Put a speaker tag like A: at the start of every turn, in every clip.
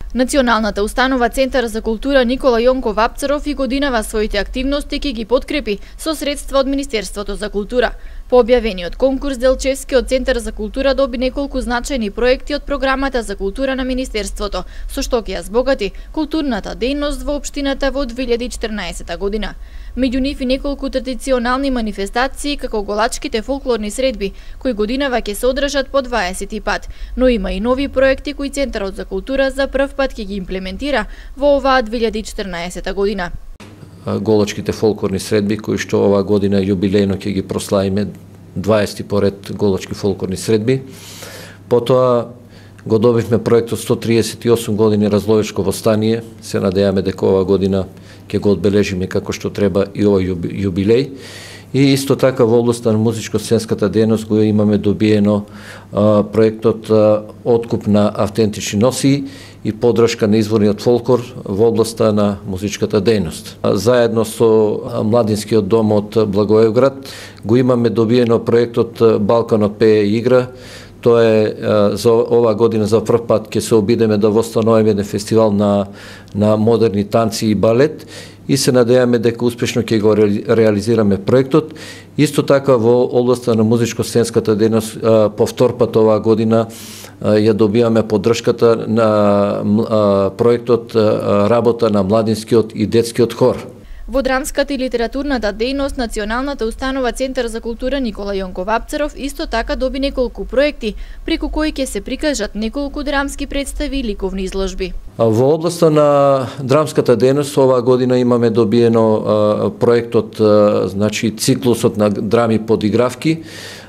A: Националната установа Центар за култура Никола Јонков Апцаров и годинава своите активности ќе ги подкрепи со средства од Министерството за култура. По објавениот конкурс Делчевскиот Центар за култура доби неколку значајни проекти од програмата за култура на Министерството, со што ќе ја збогати културната дејност во општината во 2014 година. Меѓу нив и неколку традиционални манифестации како голачките фолклорни средби, кои годинава ќе се одржат по 20 пат, но има и нови проекти кои Центарот за култура за прв пат ќе ги имплементира во оваа 2014 година.
B: Голачките фолклорни средби, кои што оваа година јубилејно ќе ги прославиме 20 поред голачки фолклорни средби. Потоа го добивме проектот 138 години Разловечко востание. Се надејаме дека оваа година ќе го одбележиме како што треба и овој јубилеј. И исто така во областа на музичко-сценската дејност го имаме добиено проектот Откуп на автентични носии и поддршка на изворниот фолклор во областа на музичката дејност. Заедно со Младинскиот дом од Благоевград го имаме добиено проектот Балканот пее и игра. Тоа е за оваа година за прв пат ќе се обидеме да востановиме еден фестивал на модерни танци и балет и се надејаме дека успешно ќе го реализираме проектот. Исто така во областа на музичко-сценската дејност по втор пат оваа година ја добиваме поддршката на проектот работа на младинскиот и детскиот хор.
A: Во драмската и литературната дејност Националната установа Центар за култура Никола Јонков Апцаров исто така доби неколку проекти, преку кои ќе се прикажат неколку драмски представи и ликовни изложби.
B: Во областа на драмската дејност оваа година имаме добиено проектот, значи циклусот на драми подигравки,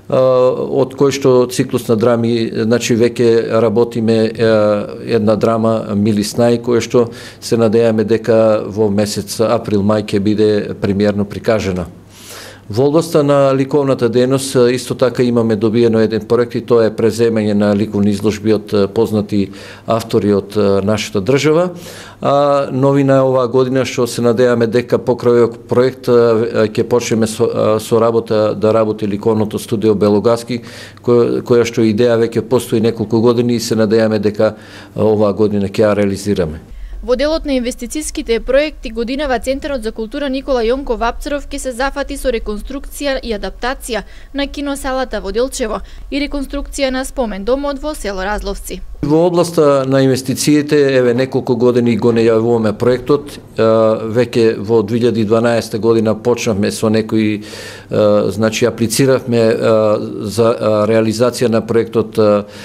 B: од кој што циклус на драми, значи веќе работиме една драма Мили Снај, која што се надејаме дека во месец април-мај ќе биде премиерно прикажена. Во областа на ликовната дејност исто така имаме добиено еден проект и тоа е преземање на ликовни изложби од познати автори од нашата држава. Новина е оваа година што се надејаме дека покрај овој проект ќе почнеме со работа да работи ликовното студио Белогаски, која што идеја веќе постои неколку години и се надејаме дека оваа година ќе ја реализираме.
A: Во делот на инвестициските проекти годинава Центарот за култура Никола Јонков Апцаров ќе се зафати со реконструкција и адаптација на киносалата во Делчево и реконструкција на спомен домот во село Разловци.
B: Во областа на инвестициите, еве неколку години го најавуваме проектот, веќе во 2012 година почнавме со некои, значи аплициравме за реализација на проектот,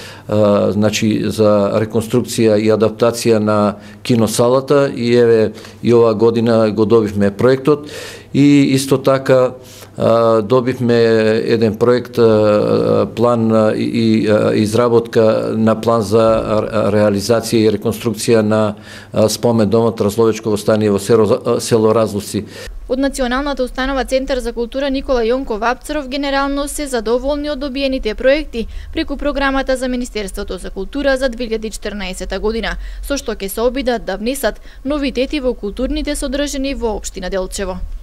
B: значи за реконструкција и адаптација на киносалата и еве и оваа година го добивме проектот и исто така добивме еден проект, план и изработка на план за реализација и реконструкција на спомен домот Разловечко востание во село Разловци.
A: Од Националната установа Центар за култура Никола Јонков Апцаров генерално се задоволни од добиените проекти преку програмата за Министерството за култура за 2014 година, со што ќе се обидат да внесат новитети во културните содржини во општина Делчево.